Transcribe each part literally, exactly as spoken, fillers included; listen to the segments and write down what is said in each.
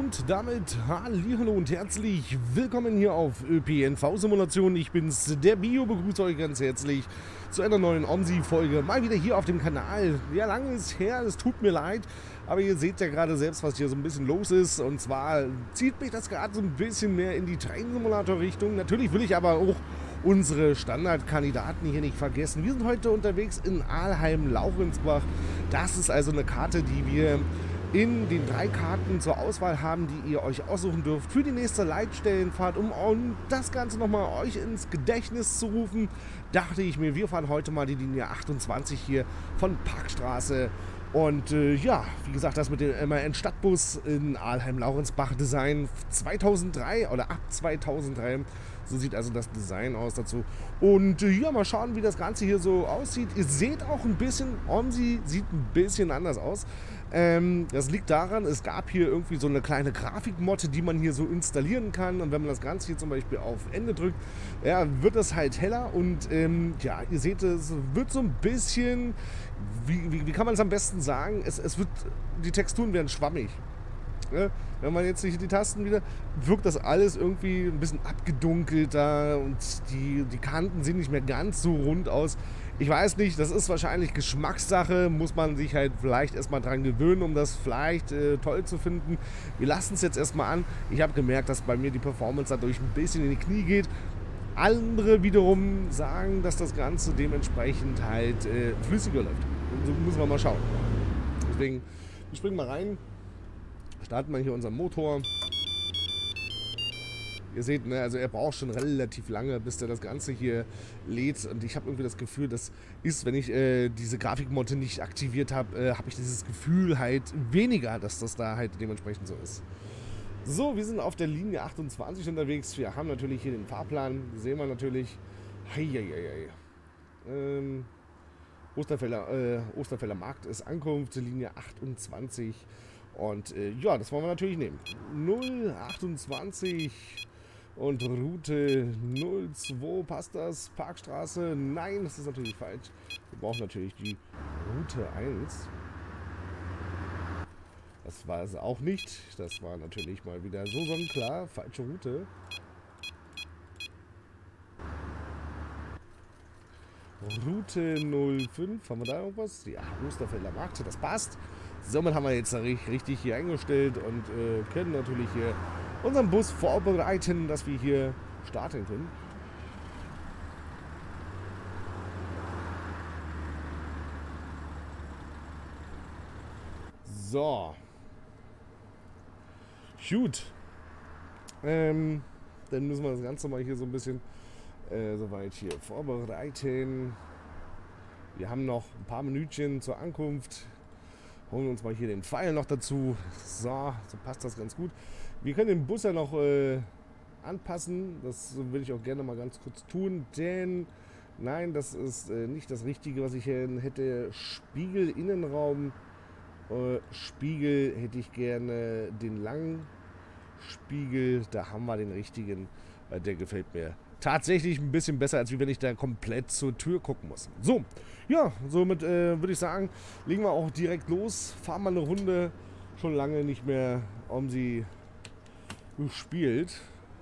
Und damit hallihallo und herzlich willkommen hier auf ÖPNV-Simulation. Ich bin's, der Bio, begrüße euch ganz herzlich zu einer neuen OMSI-Folge. Mal wieder hier auf dem Kanal. Ja, lange ist her, es tut mir leid, aber ihr seht ja gerade selbst, was hier so ein bisschen los ist. Und zwar zieht mich das gerade so ein bisschen mehr in die Train-Simulator-Richtung. Natürlich will ich aber auch unsere Standardkandidaten hier nicht vergessen. Wir sind heute unterwegs in Alheim-Laurenzbach. Das ist also eine Karte, die wir in den drei Karten zur Auswahl haben, die ihr euch aussuchen dürft für die nächste Leitstellenfahrt. Um das Ganze nochmal euch ins Gedächtnis zu rufen, dachte ich mir, wir fahren heute mal die Linie achtundzwanzig hier von Parkstraße. Und äh, ja, wie gesagt, das mit dem M A N Stadtbus in Alheim-Laurenzbach Design zweitausenddrei oder ab zweitausenddrei. So sieht also das Design aus dazu. Und äh, ja, mal schauen, wie das Ganze hier so aussieht. Ihr seht auch ein bisschen, OMSI sieht ein bisschen anders aus. Ähm, das liegt daran, es gab hier irgendwie so eine kleine Grafikmotte, die man hier so installieren kann. Und wenn man das Ganze hier zum Beispiel auf Ende drückt, ja, wird es halt heller. Und ähm, ja, ihr seht, es wird so ein bisschen, wie, wie, wie kann man es am besten sagen? Es, es wird, die Texturen werden schwammig. Ja, wenn man jetzt hier die Tasten wieder, wirkt das alles irgendwie ein bisschen abgedunkelter und die, die Kanten sehen nicht mehr ganz so rund aus. Ich weiß nicht, das ist wahrscheinlich Geschmackssache, muss man sich halt vielleicht erstmal dran gewöhnen, um das vielleicht äh, toll zu finden. Wir lassen es jetzt erstmal an. Ich habe gemerkt, dass bei mir die Performance dadurch ein bisschen in die Knie geht. Andere wiederum sagen, dass das Ganze dementsprechend halt äh, flüssiger läuft. Und so müssen wir mal schauen. Deswegen, wir springen mal rein. Starten wir hier unseren Motor. Ihr seht, ne, also er braucht schon relativ lange, bis der das Ganze hier lädt. Und ich habe irgendwie das Gefühl, das ist, wenn ich äh, diese Grafikmotte nicht aktiviert habe, äh, habe ich dieses Gefühl halt weniger, dass das da halt dementsprechend so ist. So, wir sind auf der Linie achtundzwanzig unterwegs. Wir haben natürlich hier den Fahrplan. Sehen wir natürlich. Heieiei. Ähm, Osterfelder, äh, Osterfelder Markt ist Ankunft, Linie achtundzwanzig. Und äh, ja, das wollen wir natürlich nehmen. null achtundzwanzig und Route null zwei, passt das? Parkstraße? Nein, das ist natürlich falsch. Wir brauchen natürlich die Route eins. Das war es auch nicht. Das war natürlich mal wieder so sonnenklar. Falsche Route. Route null fünf, haben wir da irgendwas? Ja, Osterfelder Markt, das passt. Somit haben wir jetzt richtig hier eingestellt und äh, können natürlich hier unseren Bus vorbereiten, dass wir hier starten können. So. Gut. Ähm, dann müssen wir das Ganze mal hier so ein bisschen äh, soweit hier vorbereiten. Wir haben noch ein paar Minütchen zur Ankunft. Holen wir uns mal hier den Pfeil noch dazu. So, so passt das ganz gut. Wir können den Bus ja noch äh, anpassen. Das will ich auch gerne mal ganz kurz tun, denn nein, das ist äh, nicht das Richtige, was ich hier hätte. Spiegel, Innenraum, äh, Spiegel hätte ich gerne den langen Spiegel. Da haben wir den richtigen. Äh, der gefällt mir tatsächlich ein bisschen besser, als wenn ich da komplett zur Tür gucken muss. So, ja, somit äh, würde ich sagen, legen wir auch direkt los, fahren mal eine Runde. Schon lange nicht mehr OMSI gespielt.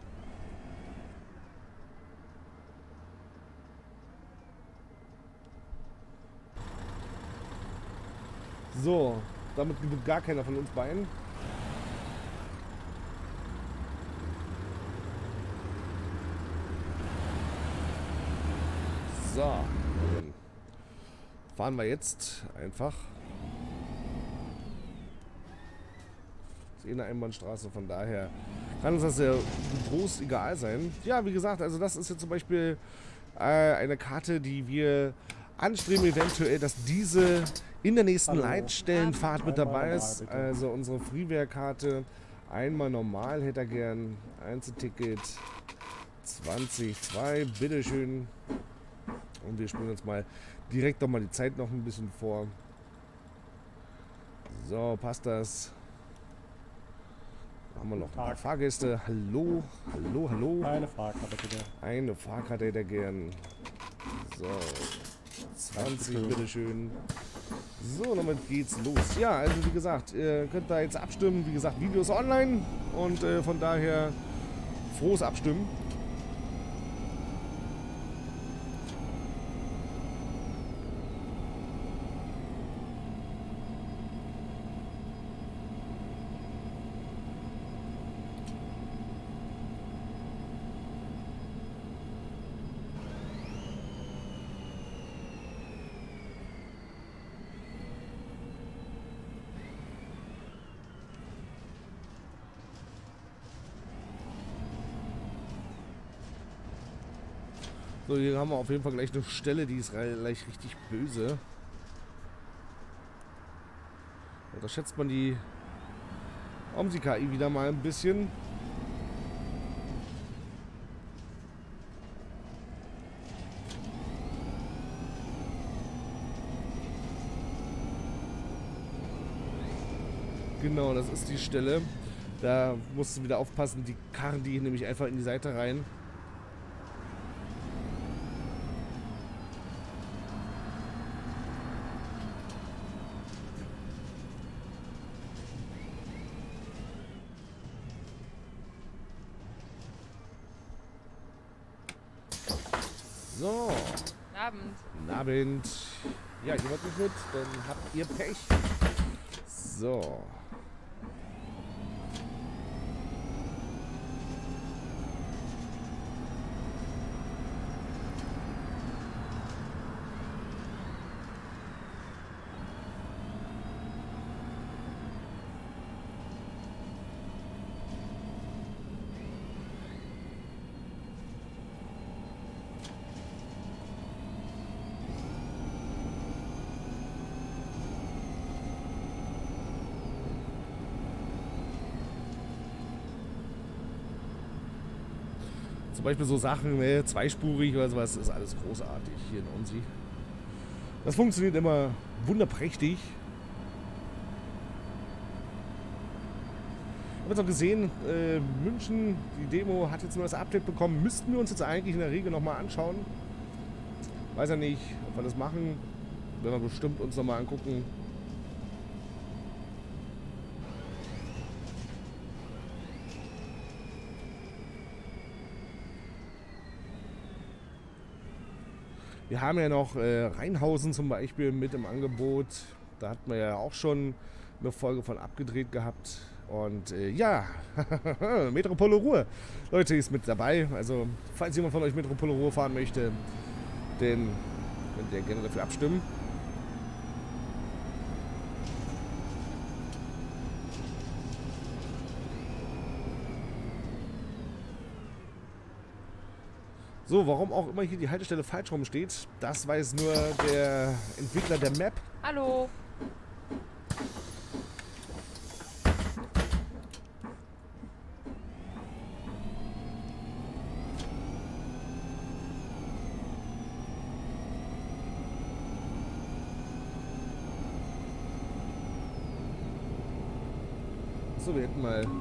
So, damit gewinnt gar keiner von uns beiden. So, dann fahren wir jetzt einfach. Das ist eh eine Einbahnstraße, von daher kann uns das ja groß egal sein. Ja, wie gesagt, also das ist jetzt zum Beispiel äh, eine Karte, die wir anstreben, eventuell, dass diese in der nächsten Hallo. Leitstellenfahrt mit dabei ist. Also unsere Freeware-Karte. Einmal normal hätte er gern. Einzelticket zwanzig zwei, bitteschön. Und wir springen uns mal direkt noch mal die Zeit noch ein bisschen vor. So, passt das. Da haben wir noch ein paar Fahrgäste. Hallo, hallo, hallo. Eine Fahrkarte bitte. Eine Fahrkarte hätte er gern. So, zwanzig, bitteschön. So, damit geht's los. Ja, also wie gesagt, ihr könnt da jetzt abstimmen. Wie gesagt, Videos online und äh, von daher frohes Abstimmen. So, hier haben wir auf jeden Fall gleich eine Stelle, die ist gleich richtig böse. Da schätzt man die OMSI-K I wieder mal ein bisschen. Genau, das ist die Stelle. Da musst du wieder aufpassen, die karren die nämlich einfach in die Seite rein. So. Guten Abend. Guten Abend. Ja, ihr wollt nicht mit, dann habt ihr Pech. So. Zum Beispiel so Sachen, ne, zweispurig oder sowas, ist alles großartig hier in OMSI. Das funktioniert immer wunderprächtig. Ich habe jetzt auch gesehen, äh, München, die Demo hat jetzt nur das Update bekommen. Müssten wir uns jetzt eigentlich in der Regel nochmal anschauen. Weiß ja nicht, ob wir das machen. Werden wir bestimmt uns nochmal angucken. Wir haben ja noch äh, Rheinhausen zum Beispiel mit im Angebot. Da hatten wir ja auch schon eine Folge von abgedreht gehabt. Und äh, ja, Metropole Ruhr, Leute, ist mit dabei. Also, falls jemand von euch Metropole Ruhr fahren möchte, dann könnt ihr gerne dafür abstimmen. So, warum auch immer hier die Haltestelle falsch rum steht, das weiß nur der Entwickler der Map. Hallo. So, wir hätten mal...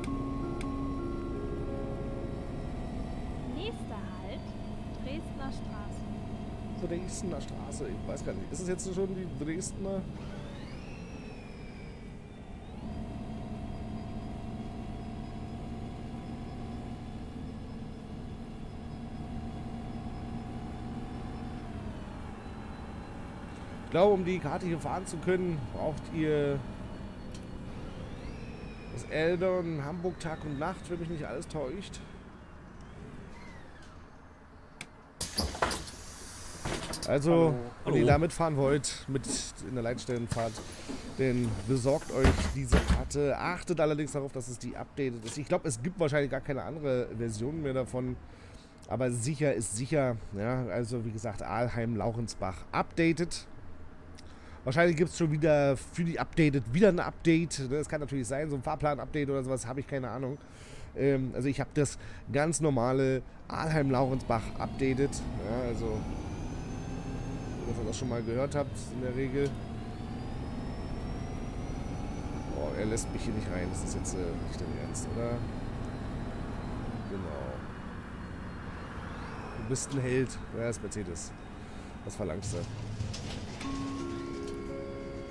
Nächster Halt, Dresdner Straße. So, Dresdner Straße, ich weiß gar nicht. Ist es jetzt schon die Dresdner? Ich glaube, um die Karte hier fahren zu können, braucht ihr das Eldon Hamburg Tag und Nacht, wenn mich nicht alles täuscht. Also, Hallo. wenn ihr Hallo. da mitfahren wollt, mit in der Leitstellenfahrt, dann besorgt euch diese Karte. Achtet allerdings darauf, dass es die updated ist. Ich glaube, es gibt wahrscheinlich gar keine andere Version mehr davon. Aber sicher ist sicher. Ja, also wie gesagt, Aalheim-Laurensbach updated. Wahrscheinlich gibt es schon wieder für die Updated wieder ein Update. Das kann natürlich sein, so ein Fahrplan-Update oder sowas, habe ich keine Ahnung. Ähm, also ich habe das ganz normale Aalheim-Laurensbach updated. Ja, also, dass ihr das schon mal gehört habt in der Regel. Oh, er lässt mich hier nicht rein. Das ist jetzt äh, nicht dein Ernst, oder? Genau. Du bist ein Held. Ja, das ist Mercedes. Was verlangst du?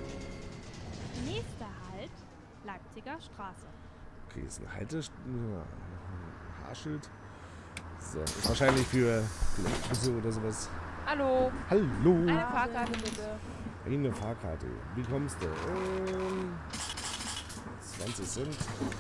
Leipziger Straße. Okay, ist ein Halte... ein Haarschild. So, ist wahrscheinlich für Busse oder sowas. Hallo. Hallo. Eine Fahrkarte bitte. Eine Fahrkarte. Wie kommst du? Ähm, zwanzig Cent.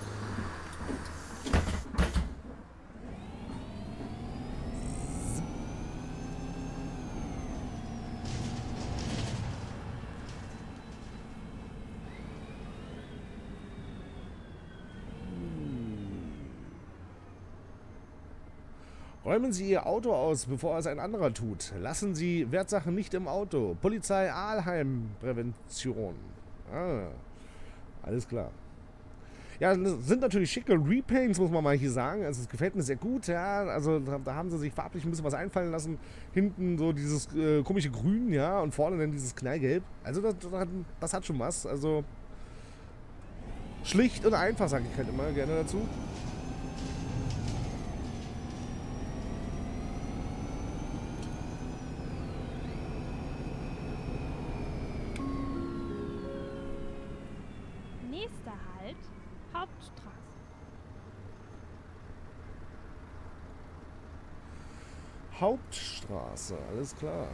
Räumen Sie Ihr Auto aus, bevor es ein anderer tut. Lassen Sie Wertsachen nicht im Auto. Polizei Aalheim Prävention. Ah, alles klar. Ja, das sind natürlich schicke Repaints, muss man mal hier sagen. Also es gefällt mir sehr gut, ja. Also da, da haben sie sich farblich ein bisschen was einfallen lassen. Hinten so dieses äh, komische Grün, ja, und vorne dann dieses Knallgelb. Also das, das, das hat schon was. Also schlicht und einfach, sage ich halt immer gerne dazu. Nächster Halt, Hauptstraße. Hauptstraße, alles klar.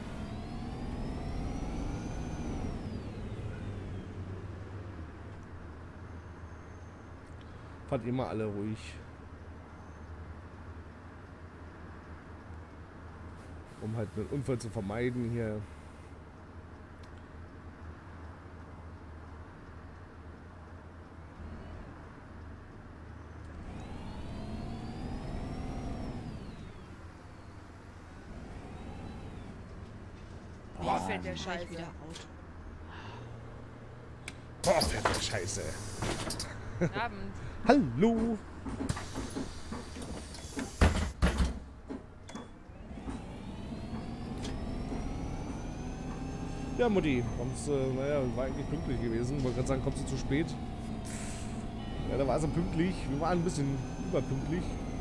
Fahrt immer alle ruhig. Um halt einen Unfall zu vermeiden hier. Boah, fällt der Scheiß wieder out. Boah, fährt der Scheiße. Abend. Hallo. Ja, Mutti, kommst, äh, naja, war eigentlich pünktlich gewesen. Wollte gerade sagen, kommst du zu spät? Ja, da war sie pünktlich. Wir waren ein bisschen überpünktlich.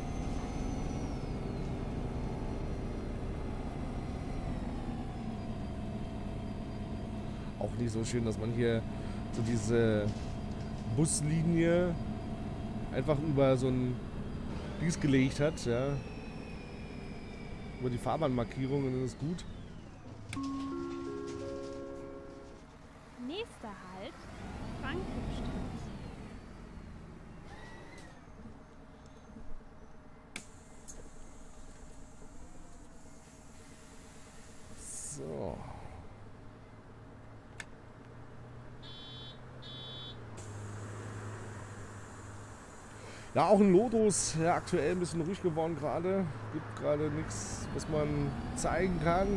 Auch nicht so schön, dass man hier so diese Buslinie einfach über so ein Dings gelegt hat, ja. Über die Fahrbahnmarkierung und dann ist gut. Nächster Halt, Frankfurtstraße. So. Ja, auch in Lodos, ja, aktuell ein bisschen ruhig geworden gerade. Gibt gerade nichts, was man zeigen kann.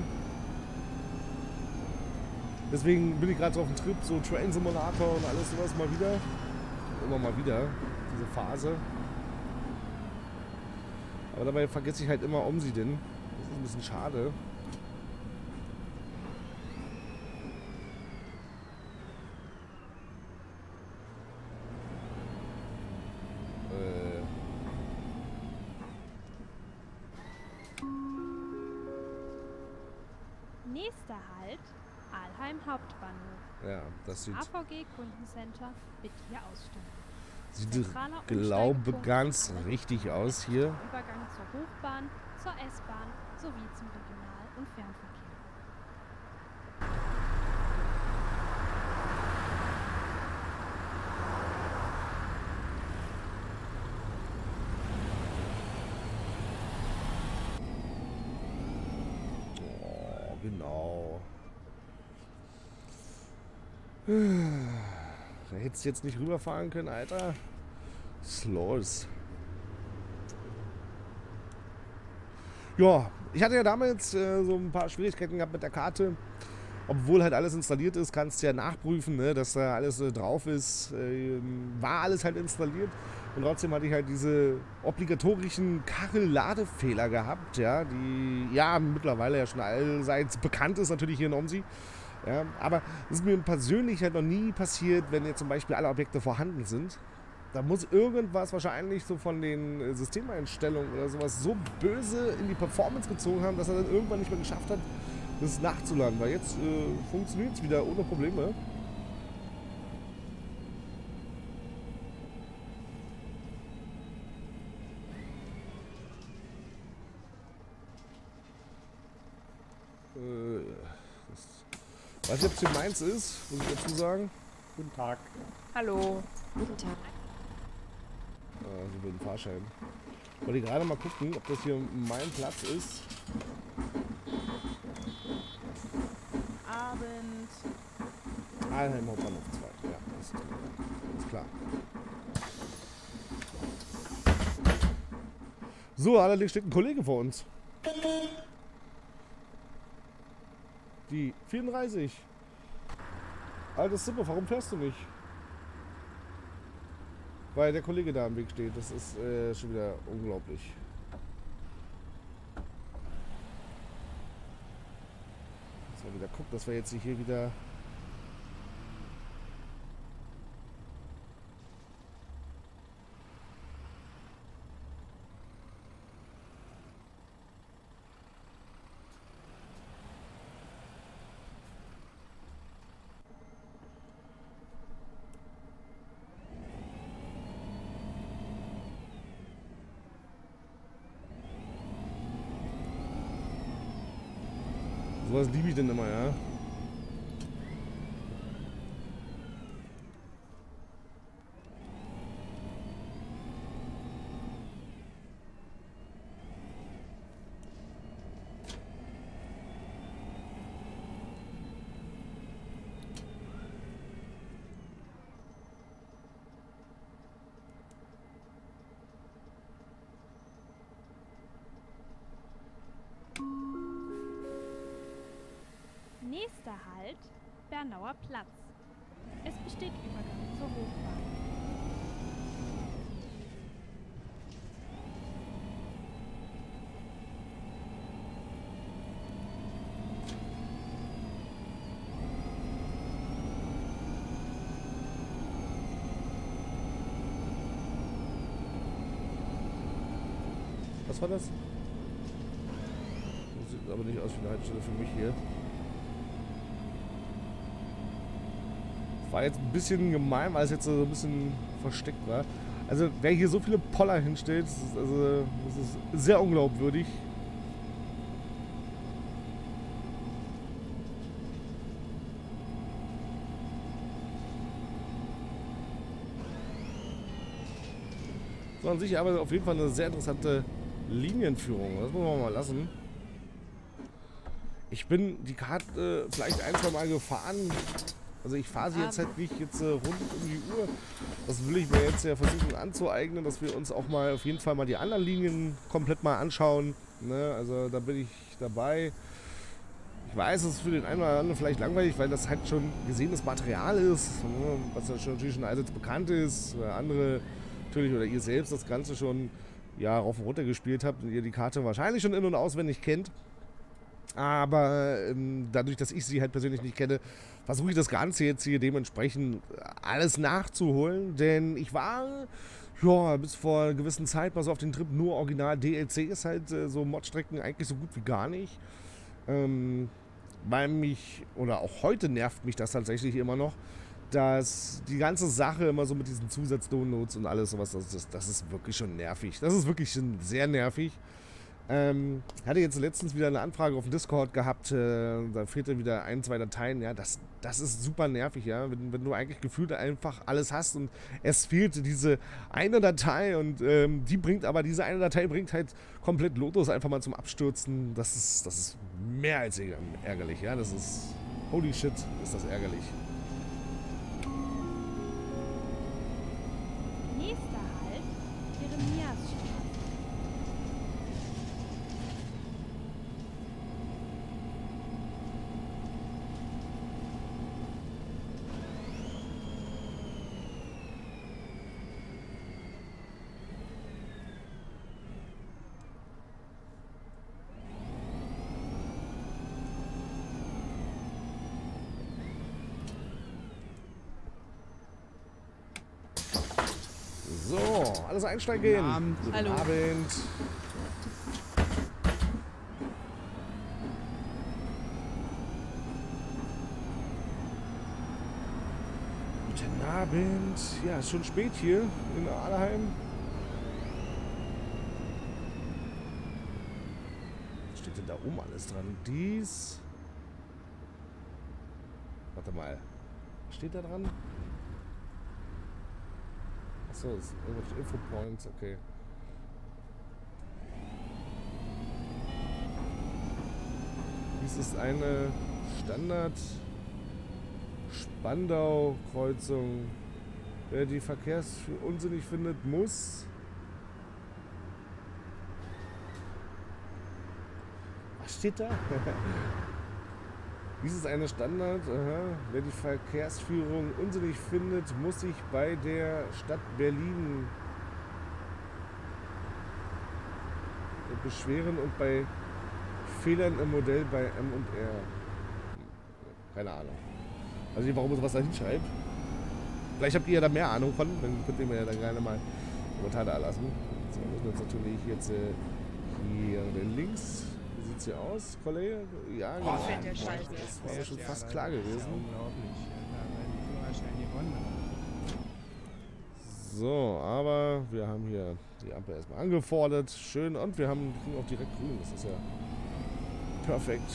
Deswegen bin ich gerade so auf dem Trip, so Train Simulator und alles sowas mal wieder. Immer mal wieder, diese Phase. Aber dabei vergesse ich halt immer Omsi denn. Das ist ein bisschen schade. Nächster Halt, Aalheim Hauptbahnhof. Ja, das sieht, A V G Kundencenter, bitte hier aussteigen. sieht Zentraler glaube Umsteigepunkt ganz für alle richtig aus hier. Übergang zur Hochbahn, zur S-Bahn sowie zum Regional- und Fernverkehr. Oh, genau. Da hättest du jetzt nicht rüberfahren können, Alter. Was ist los? Ja, ich hatte ja damals äh, so ein paar Schwierigkeiten gehabt mit der Karte. Obwohl halt alles installiert ist, kannst du ja nachprüfen, ne, dass da alles äh, drauf ist. Äh, war alles halt installiert. Und trotzdem hatte ich halt diese obligatorischen Kachel-Ladefehler gehabt, ja, die ja mittlerweile ja schon allseits bekannt ist, natürlich hier in Omsi. Ja, aber das ist mir persönlich halt noch nie passiert, wenn jetzt zum Beispiel alle Objekte vorhanden sind. Da muss irgendwas wahrscheinlich so von den Systemeinstellungen oder sowas so böse in die Performance gezogen haben, dass er dann irgendwann nicht mehr geschafft hat, das nachzuladen. Weil jetzt äh, funktioniert es wieder ohne Probleme. Weiß nicht, ob es hier meins ist, muss ich dazu sagen. Guten Tag. Hallo. Guten Tag. Ah, sie will einen Fahrschein. Ich wollte gerade mal gucken, ob das hier mein Platz ist. Abend. Alheim Hauptbahnhof zwei. Ja, das ist, das ist klar. So, allerdings steht ein Kollege vor uns. Die vierunddreißig. Altes Zimmer, warum fährst du nicht? Weil der Kollege da im Weg steht. Das ist äh, schon wieder unglaublich. Dass wir wieder gucken, dass wir jetzt hier wieder... Sowas liebe ich denn immer, ja? Nächster Halt, Bernauer Platz. Es besteht Übergang zur Hochbahn. Was war das? Das sieht aber nicht aus wie eine Haltestelle für mich hier. War jetzt ein bisschen gemein, weil es jetzt so ein bisschen versteckt war. Also wer hier so viele Poller hinstellt, das ist, also, das ist sehr unglaubwürdig. So an sich aber auf jeden Fall eine sehr interessante Linienführung. Das muss man mal lassen. Ich bin die Karte äh, vielleicht ein, zwei Mal gefahren. Also ich fahre sie jetzt halt nicht jetzt äh, rund um die Uhr. Das will ich mir jetzt ja versuchen anzueignen, dass wir uns auch mal auf jeden Fall mal die anderen Linien komplett mal anschauen. Ne? Also da bin ich dabei. Ich weiß, es ist für den einen oder anderen vielleicht langweilig, weil das halt schon gesehenes Material ist, ne? Was ja schon, natürlich schon allseits bekannt ist. Oder andere natürlich, oder ihr selbst das Ganze schon ja, rauf und runter gespielt habt und ihr die Karte wahrscheinlich schon in- und auswendig kennt. Aber ähm, dadurch, dass ich sie halt persönlich nicht kenne, versuche ich das Ganze jetzt hier dementsprechend alles nachzuholen. Denn ich war ja bis vor einer gewissen Zeit mal so auf den Trip nur Original D L Cs, halt äh, so Modstrecken eigentlich so gut wie gar nicht. Ähm, weil mich, oder auch heute nervt mich das tatsächlich immer noch, dass die ganze Sache immer so mit diesen Zusatz-Downloads und alles sowas, das, das, das ist wirklich schon nervig. Das ist wirklich schon sehr nervig. Ähm, hatte jetzt letztens wieder eine Anfrage auf dem Discord gehabt, äh, da fehlte wieder ein, zwei Dateien, ja, das, das ist super nervig, ja, wenn, wenn du eigentlich gefühlt einfach alles hast und es fehlt diese eine Datei und ähm, die bringt, aber diese eine Datei bringt halt komplett Lotus einfach mal zum Abstürzen, das ist, das ist mehr als ärgerlich, ja, das ist, holy shit, ist das ärgerlich. Nächster Halt, Jeremiasstraße. So, alles einsteigen. Guten Abend. Guten Hallo. Abend. Guten Abend. Ja, ist schon spät hier in Aalheim. Was steht denn da oben alles dran? Dies. Warte mal. Was steht da dran? Achso, das ist irgendwelche Infopoints, okay. Dies ist eine Standard Spandau-Kreuzung. Wer die Verkehrsführung unsinnig findet, muss... Was steht da? Dies ist eine Standard. Aha. Wer die Verkehrsführung unsinnig findet, muss sich bei der Stadt Berlin beschweren und bei Fehlern im Modell bei M und R. Keine Ahnung. Also nicht, warum es was da hinschreibt. Vielleicht habt ihr ja da mehr Ahnung von, dann könnt ihr mir ja dann gerne mal Kommentare da lassen. So, wir müssen jetzt natürlich jetzt äh, hier links. Wie sieht's hier aus, Kollege? Ja, Oh, genau. fällt der Scheiße. Das war ja schon fast klar gewesen. So, aber wir haben hier die Ampel erstmal angefordert. Schön. Und wir haben kriegen auch direkt grün. Das ist ja perfekt.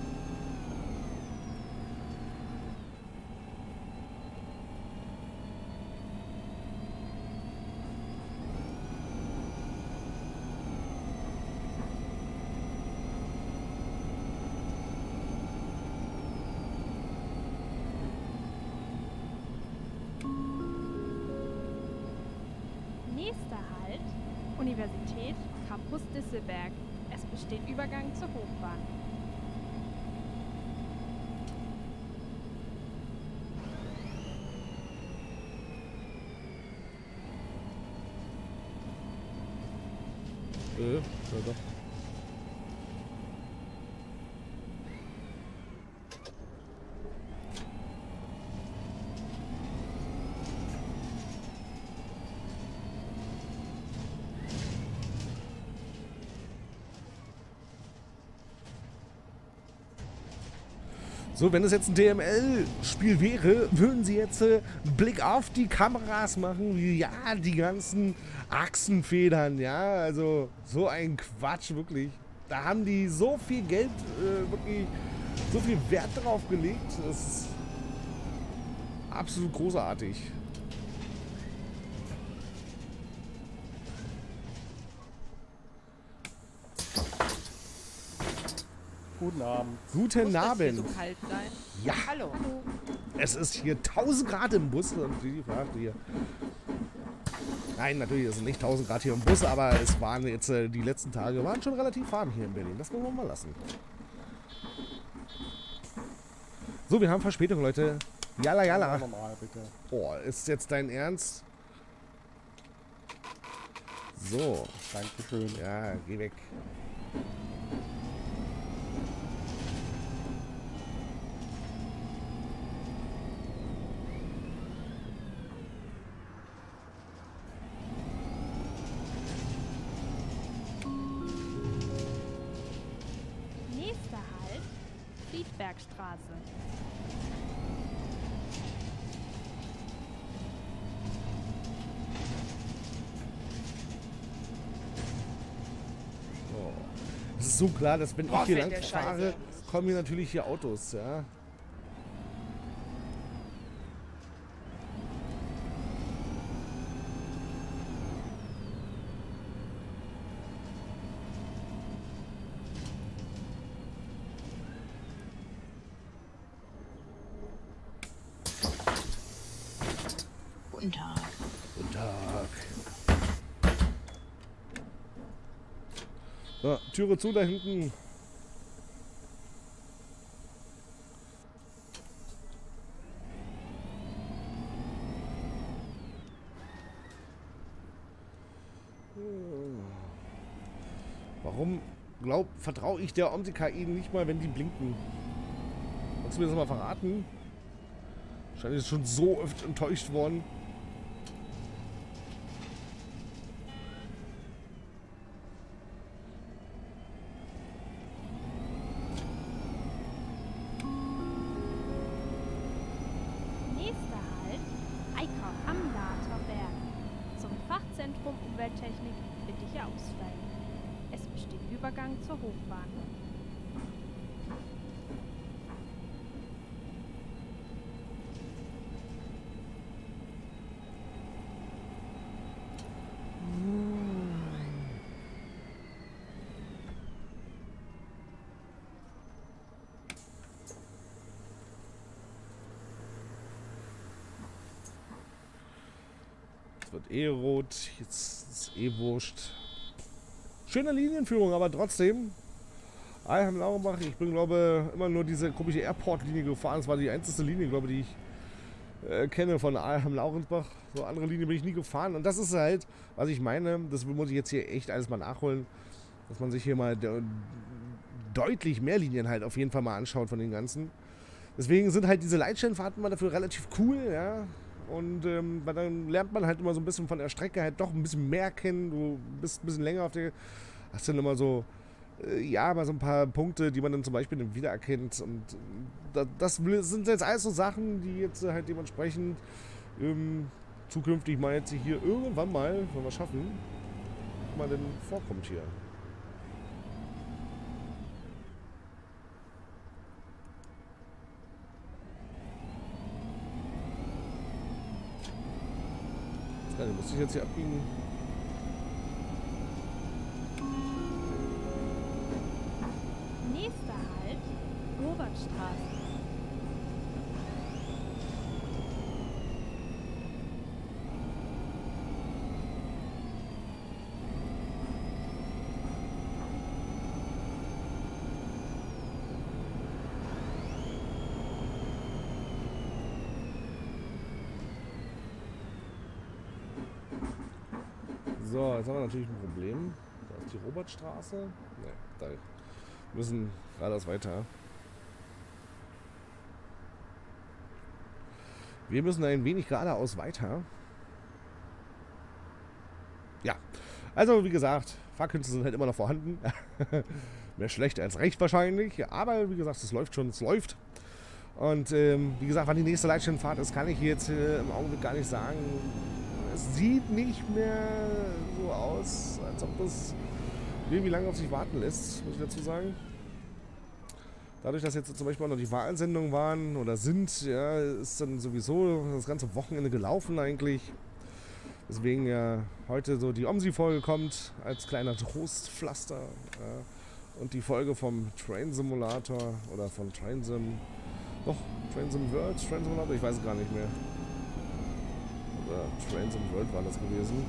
Nächster Halt, Universität Campus Disselberg. Es besteht Übergang zur Hochbahn. Äh, ja doch. So, wenn es jetzt ein D M L-Spiel wäre, würden sie jetzt äh, einen Blick auf die Kameras machen, wie ja, die ganzen Achsenfedern, ja, also so ein Quatsch, wirklich. Da haben die so viel Geld, äh, wirklich, so viel Wert drauf gelegt, das ist absolut großartig. Guten Abend. Guten Muss das hier Abend. so kalt sein? Ja, Hallo. es ist hier tausend Grad im Bus und die fragt hier. Nein, natürlich ist es nicht tausend Grad hier im Bus, aber es waren jetzt, äh, die letzten Tage waren schon relativ warm hier in Berlin. Das wollen wir mal lassen. So, wir haben Verspätung, Leute. Jalla, jalla. Normal, bitte. Oh, ist jetzt dein Ernst? So, Dankeschön. ja, geh weg. Nächster Halt, Friedbergstraße. Oh. Es ist so klar, dass wenn Boah, ich hier fällt lang der fahre, Scheiße. kommen hier natürlich hier Autos, ja. Guten Tag. Guten Tag. So, Türe zu da hinten. Warum glaub, vertraue ich der Omsi-K I nicht mal, wenn die blinken? Kannst du mir das mal verraten? Wahrscheinlich ist schon so oft enttäuscht worden. Nächster Halt, Eickau am Laterberg. Zum Fachzentrum Umwelttechnik bitte hier aussteigen. Es besteht Übergang zur Hochbahn. wird eh rot. Jetzt ist eh wurscht. Schöne Linienführung, aber trotzdem. Eilheim-Lauenbach, ich bin, glaube immer nur diese komische Airport-Linie gefahren. Das war die einzige Linie, glaube ich, die ich äh, kenne von Eilheim-Lauenbach. So andere Linie bin ich nie gefahren. Und das ist halt, was ich meine, das muss ich jetzt hier echt alles mal nachholen, dass man sich hier mal de deutlich mehr Linien halt auf jeden Fall mal anschaut von den ganzen. Deswegen sind halt diese Leitstellenfahrten mal dafür relativ cool, ja. Und ähm, weil dann lernt man halt immer so ein bisschen von der Strecke halt doch ein bisschen mehr kennen. Du bist ein bisschen länger auf der, hast dann immer so, äh, ja, mal so ein paar Punkte, die man dann zum Beispiel dann wiedererkennt. Und äh, das sind jetzt alles so Sachen, die jetzt halt dementsprechend ähm, zukünftig mal jetzt hier irgendwann mal, wenn wir schaffen, mal denn vorkommt hier. Ja, den muss ich jetzt hier abbiegen. Nächster Halt, Robertstraße. So, jetzt haben wir natürlich ein Problem. Da ist die Robertstraße. Ne, da müssen geradeaus weiter. Wir müssen ein wenig geradeaus weiter. Ja, also wie gesagt, Fahrkünste sind halt immer noch vorhanden. Mehr schlecht als recht wahrscheinlich. Aber wie gesagt, es läuft schon, es läuft. Und ähm, wie gesagt, wann die nächste Leitstellenfahrt ist, kann ich jetzt äh, im Augenblick gar nicht sagen. Es sieht nicht mehr so aus, als ob das irgendwie lange auf sich warten lässt, muss ich dazu sagen. Dadurch, dass jetzt zum Beispiel auch noch die Wahlsendungen waren oder sind, ja, ist dann sowieso das ganze Wochenende gelaufen eigentlich. Deswegen ja heute so die OMSI-Folge kommt als kleiner Trostpflaster. Ja. Und die Folge vom Train Simulator oder von Train Sim. Doch, Train Sim World, Train Simulator, ich weiß es gar nicht mehr. Oder Train Sim World war das gewesen.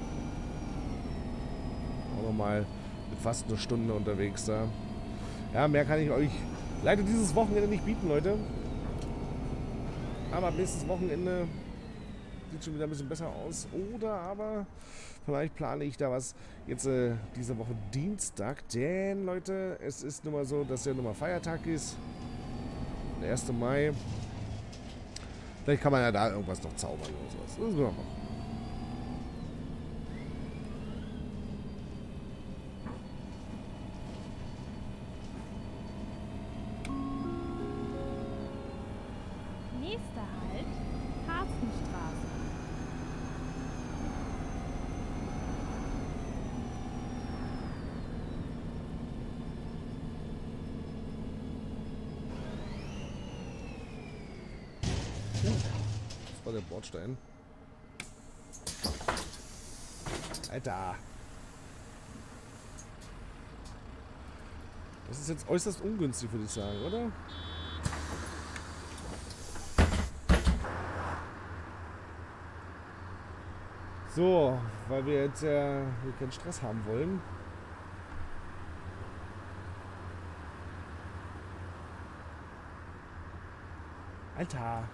Auch nochmal mit fast einer Stunde unterwegs da. Ja, mehr kann ich euch leider dieses Wochenende nicht bieten, Leute. Aber nächstes Wochenende sieht schon wieder ein bisschen besser aus. Oder aber vielleicht plane ich da was jetzt äh, diese Woche Dienstag. Denn, Leute, es ist nun mal so, dass ja nun mal Feiertag ist. Der erste Mai. Vielleicht kann man ja da irgendwas noch zaubern oder sowas. Das müssen wir mal machen. Nächster Halt, Karstenstraße. Das war der Bordstein. Alter. Das ist jetzt äußerst ungünstig, würde ich sagen, oder? So, weil wir jetzt ja äh, keinen Stress haben wollen. Alter.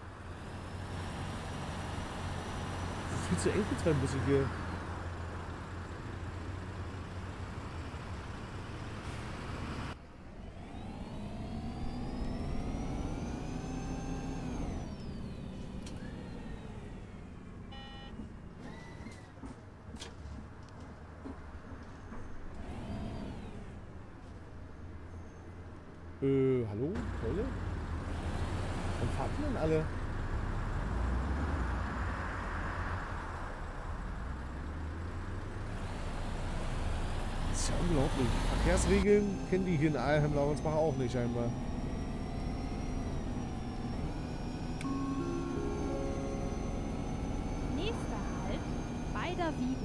Das ist viel zu eng für zwei Busse hier. Äh, hallo? Leute? Wann fahrt ihr denn alle? Das ist ja unglaublich. Verkehrsregeln kennen die hier in Eilheim-Lauensbach auch nicht scheinbar. Nächster Halt, Beiderwiegen.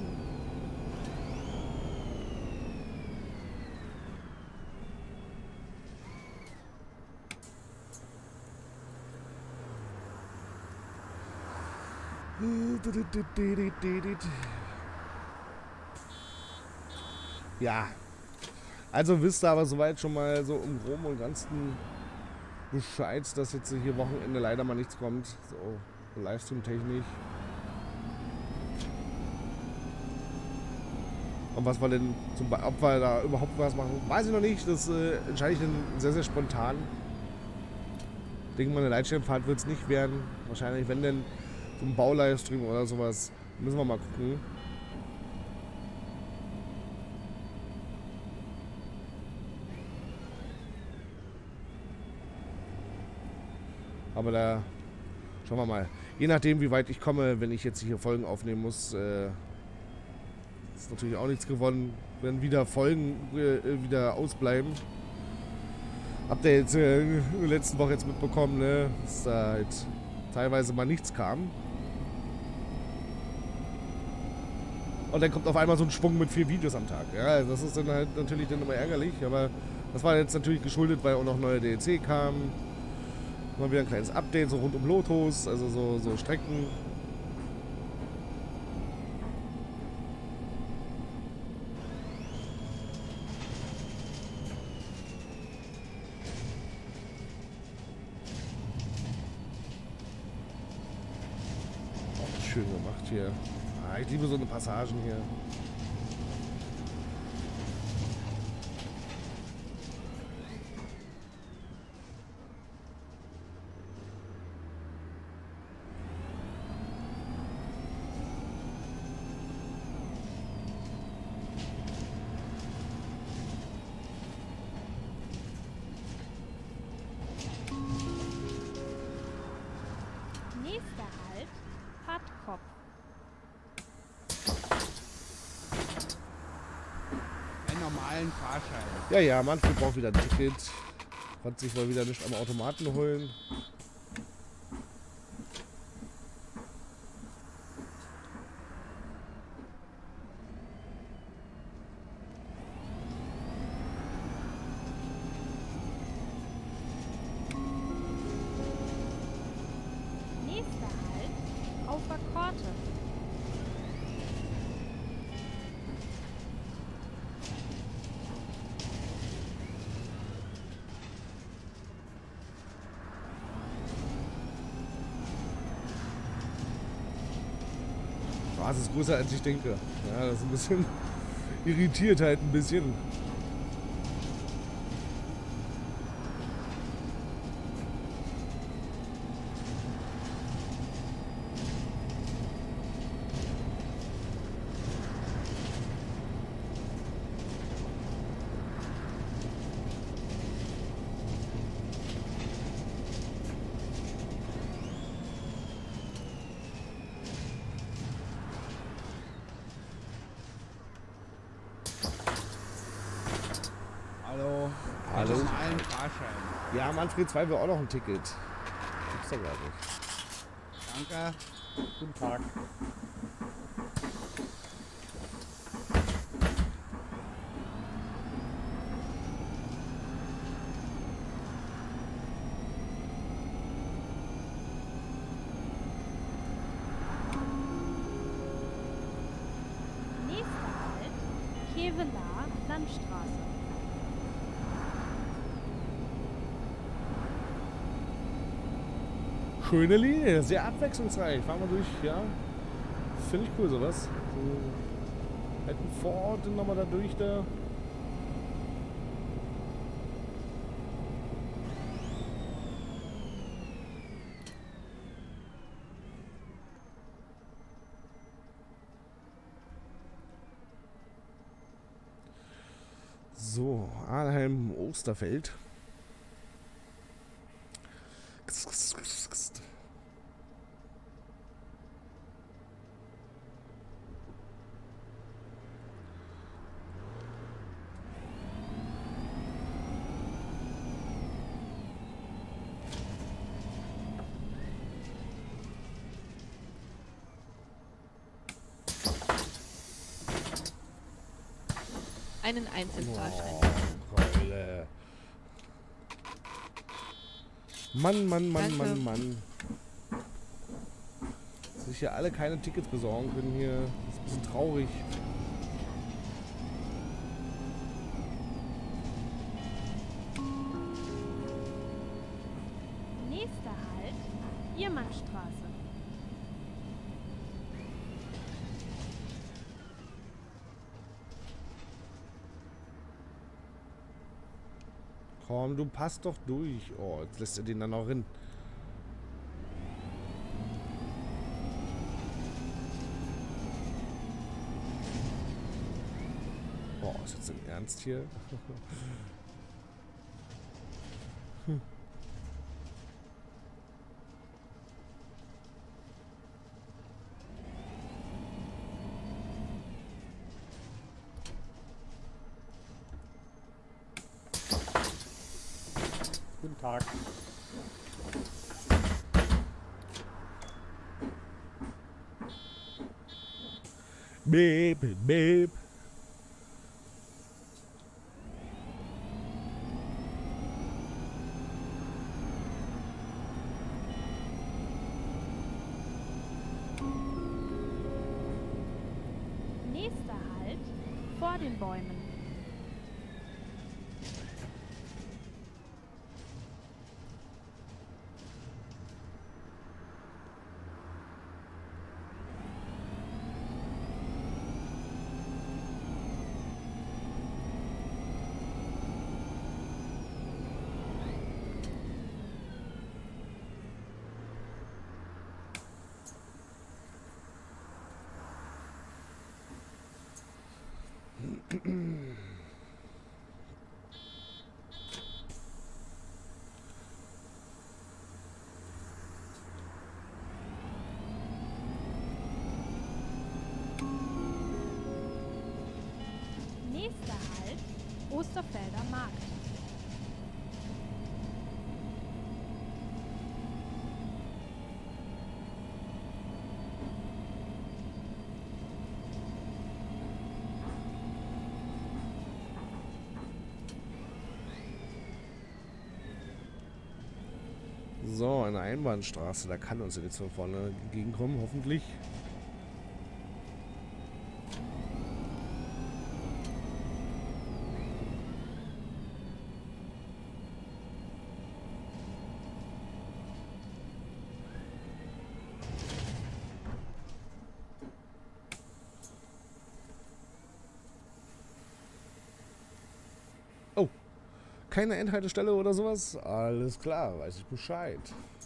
Ja. Also wisst ihr aber soweit schon mal so im Groben und Ganzen Bescheid, dass jetzt hier Wochenende leider mal nichts kommt. So, Livestream-technisch. Und was wir denn, zum Be ob wir da überhaupt was machen, weiß ich noch nicht. Das äh, entscheide ich dann sehr, sehr spontan. Ich denke mal, eine Leitstellenfahrt wird es nicht werden. Wahrscheinlich, wenn denn so ein Bau-Livestream oder sowas, müssen wir mal gucken. Aber da schauen wir mal. Je nachdem, wie weit ich komme, wenn ich jetzt hier Folgen aufnehmen muss, äh, ist natürlich auch nichts gewonnen, wenn wieder Folgen äh, wieder ausbleiben. Habt ihr jetzt äh, in der letzten Woche jetzt mitbekommen, ne, dass da halt teilweise mal nichts kam. Und dann kommt auf einmal so ein Schwung mit vier Videos am Tag. Ja, das ist dann halt natürlich dann immer ärgerlich, aber das war jetzt natürlich geschuldet, weil auch noch neue D L C kamen. Mal wieder ein kleines Update, so rund um Lotus, also so, so Strecken. Oh, schön gemacht hier. Ah, ich liebe so eine Passagen hier. Nächster Halt, Hartkopf. Einen normalen Fahrschein. Ja, ja, Manfred braucht wieder ein Ticket. Konnte sich mal wieder nicht am Automaten holen. Nächster Halt, auf der Korte. Ah, es ist größer als ich denke. Ja, das ist ein bisschen irritiert halt ein bisschen. Hallo. Hallo. Einen normalen Fahrschein. Ja, Manfred zwei will auch noch ein Ticket. Gibt's doch gar nicht. Danke. Guten Tag. Nächster Halt, Kevelaer Landstraße. Schöne Linie, sehr abwechslungsreich. Fahren wir durch, ja. Finde ich cool, sowas. So, hätten vor Ort nochmal da durch da. So, Arnheim, Osterfeld. Einen Einzelfahrschein. Oh, Keule. Mann, Mann, Mann, Danke. Mann, Mann. Sich sich hier alle keine Tickets besorgen können hier. Das ist ein bisschen traurig. Nächster Halt, Irmannstraße. Komm, du passt doch durch. Oh, jetzt lässt er den dann auch hin. Boah, ist jetzt im Ernst hier? hm. Guten Tag. Beep, beep. Nächster Halt, vor den Bäumen. Nächster Halt, Osterfelder Markt. So, eine Einbahnstraße. Da kann uns jetzt von vorne entgegenkommen, hoffentlich. Oh, keine Endhaltestelle oder sowas? Alles klar, weiß ich Bescheid.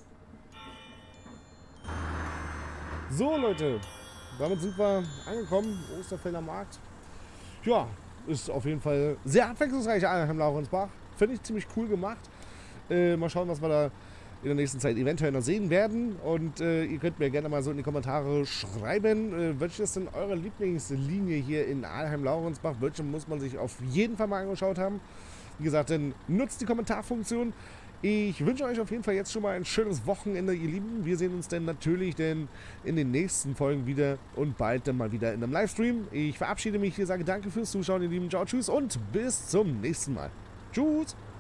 So, Leute, damit sind wir angekommen. Osterfelder Markt. Ja, ist auf jeden Fall sehr abwechslungsreich, Alheim-Laurensbach. Finde ich ziemlich cool gemacht. Äh, mal schauen, was wir da in der nächsten Zeit eventuell noch sehen werden. Und äh, ihr könnt mir gerne mal so in die Kommentare schreiben, äh, welche ist denn eure Lieblingslinie hier in Alheim-Laurensbach? Welche muss man sich auf jeden Fall mal angeschaut haben? Wie gesagt, dann nutzt die Kommentarfunktion. Ich wünsche euch auf jeden Fall jetzt schon mal ein schönes Wochenende, ihr Lieben. Wir sehen uns dann natürlich dann in den nächsten Folgen wieder und bald dann mal wieder in einem Livestream. Ich verabschiede mich hier, sage danke fürs Zuschauen, ihr Lieben. Ciao, tschüss und bis zum nächsten Mal. Tschüss!